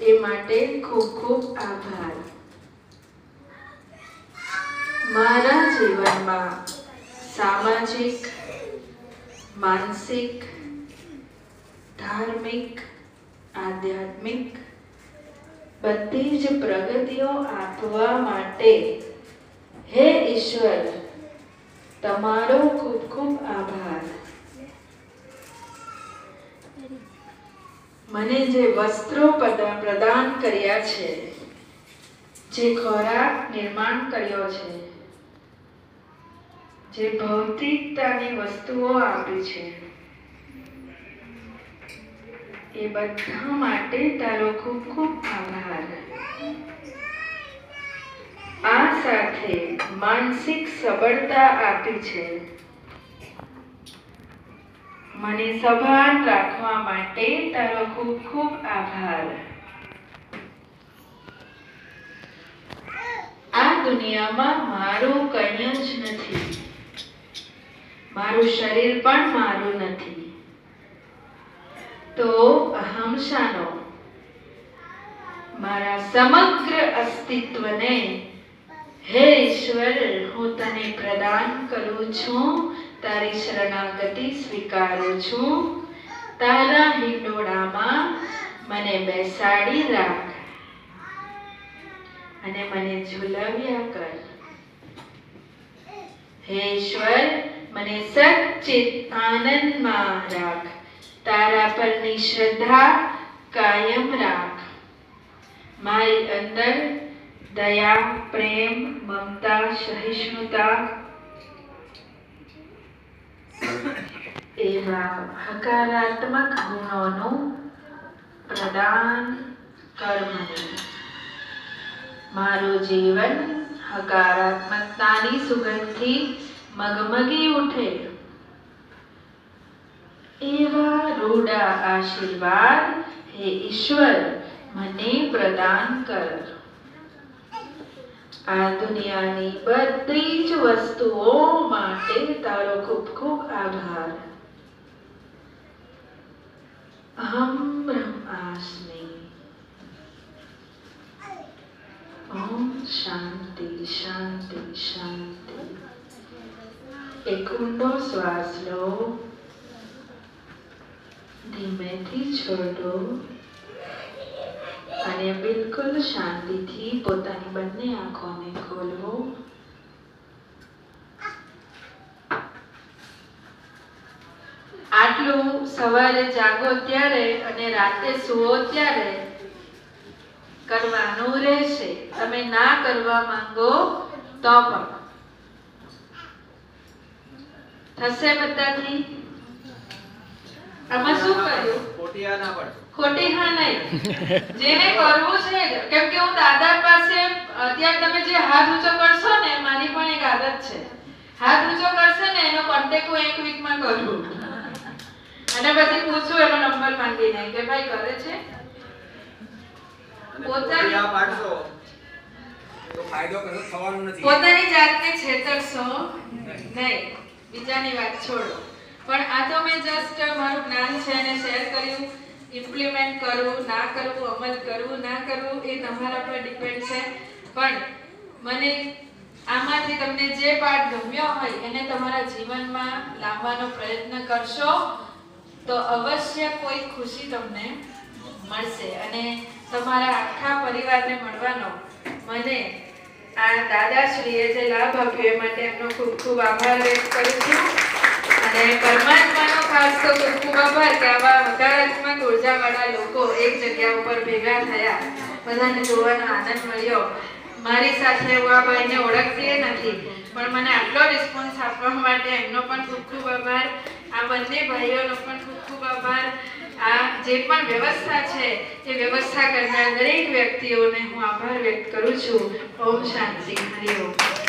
એ માટે ખૂબ ખૂબ આભાર. મારા જીવનમાં સામાજિક, માનસિક, ધાર્મિક, આધ્યાત્મિક બધી જ પ્રગતિઓ આપવા માટે હે ઈશ્વર તમારો ખૂબ ખૂબ આભાર. મને જે વસ્ત્રો પ્રદાન કર્યા છે, જે ખોરાક નિર્માણ કર્યો છે, જે ભૌતિકતાની વસ્તુઓ આપી છે, એ બધા માટે તારો ખૂબ ખૂબ આભાર. આ સાથે માનસિક સબળતા આપી છે, મને સભાન રાખવા માટે તારો ખૂબ ખૂબ આભાર. આ દુનિયામાં મારું કંઈ જ નથી, મારું શરીર પણ મારું નથી, તો અહમ શાનો? મારા સમગ્ર અસ્તિત્વને હે ઈશ્વર હું તને પ્રદાન કરું છું, તારી શરણાગતિ સ્વીકારું છું. તારા હિંડોળામાં મને બેસાડી રાખ અને મને ઝુલાવ્યા કર. હે ઈશ્વર મને સચ્ચિત આનંદમાં રાખ. તારા પરની શ્રદ્ધા કાયમ રાખ. મારી અંદર દયા, પ્રેમ, મમતા, સહિષ્ણુતા એવા હકારાત્મક ગુણોનું પ્રદાન કર મને. મારું જીવન હકારાત્મકતાની સુગંધથી મગમગી ઉઠે એવા રૂડા આશીર્વાદ હે ઈશ્વર મને પ્રદાન કર. આ દુનિયાની બધી જ વસ્તુઓ માટે તારો ખૂબ ખૂબ આભાર. અહમ બ્રહ્માસ્મિ. ઓમ શાંતિ શાંતિ શાંતિ. એક ઊંડો શ્વાસ લો, ધીમેથી છોડો અને બિલકુલ શાંતિથી પોતાની બંને આંખોને ખોલો. આટલું સવારે જાગો ત્યારે અને રાતે સુવો ત્યારે કરવાનું રહેશે. તમે ના કરવા માંગો તો પણ થશે બધાથી. આમાં શું કર્યું? ખોટી હા નહીં. જેને કરવું છે, કેમ કે હું દાદા પાસે અત્યારે તમે જે હાથ ઊંચો કરશો ને, મારી પણ એક આદત છે, હાથ ઊંચો કરશે ને એનો કોન્ટેક્ટ હું એક વીકમાં કરું અને પછી પૂછું એનો નંબર માંગીને કે ભાઈ કરે છે. પોતાની જાતને છેતરશો નહીં, બીજાની વાત છોડો. પણ આ તો મેં જસ્ટ મારું જ્ઞાન છે એને શેર કર્યું. ઇમ્પ્લિમેન્ટ કરવું ના કરવું, અમલ કરવું ના કરવું એ તમારા પર ડિપેન્ડ છે. પણ મને આમાંથી તમને જે પાઠ ગમ્યો હોય એને તમારા જીવનમાં લાવવાનો પ્રયત્ન કરશો તો અવશ્ય કોઈ ખુશી તમને મળશે. અને તમારા આખા પરિવારને મળવાનો મને આ દાદાશ્રીએ જે લાભ આપ્યો એ માટે એમનો ખૂબ ખૂબ આભાર વ્યક્ત કરું છું. અને પરમાત્માનો ખાસ તો ખૂબ ખૂબ આભાર કે આવા હકારાત્મક ઉર્જાવાળા લોકો એક જગ્યા ઉપર ભેગા થયા, બધાને જોવાનો આનંદ મળ્યો. મારી સાથે હું આ ભાઈને ઓળખતી નથી, પણ મને આટલો રિસ્પોન્સ આપવા માટે એમનો પણ ખૂબ ખૂબ આભાર. આ બંને ભાઈઓનો પણ ખૂબ ખૂબ આભાર. આ જે પણ વ્યવસ્થા છે એ વ્યવસ્થા કરનાર દરેક વ્યક્તિઓને હું આભાર વ્યક્ત કરું છું. ઓમ શાંતિ. હરિ ઓમ.